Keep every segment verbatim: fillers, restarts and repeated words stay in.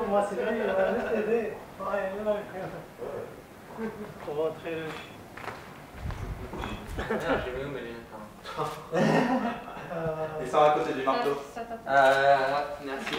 moi c'est vrai, il va juste aider. Ouais, il va pour rentrer le... J'ai mis où mes lunettes hein. Ils sont à côté du marteau. Euh, merci.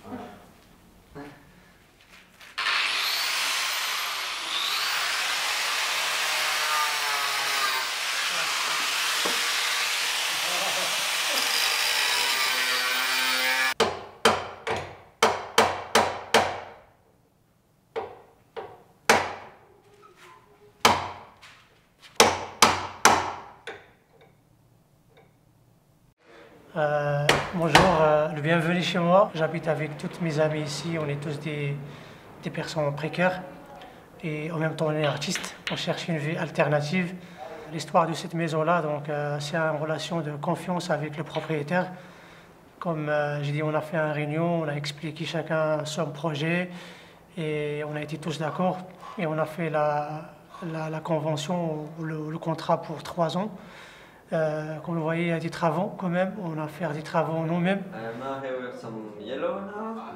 Euh, bonjour, euh, le bienvenu chez moi. J'habite avec toutes mes amies ici. On est tous des, des personnes précaires et en même temps on est artistes. On cherche une vie alternative. L'histoire de cette maison-là, donc euh, c'est une relation de confiance avec le propriétaire. Comme euh, j'ai dit, on a fait une réunion, on a expliqué chacun son projet et on a été tous d'accord et on a fait la, la, la convention, le, le contrat pour trois ans. Euh, comme vous voyez, il y a des travaux quand même. On a fait des travaux nous-mêmes. I'm uh, here with some yellow now.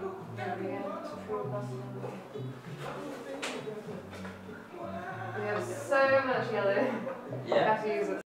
We have so much yellow. Yeah. I have to use it.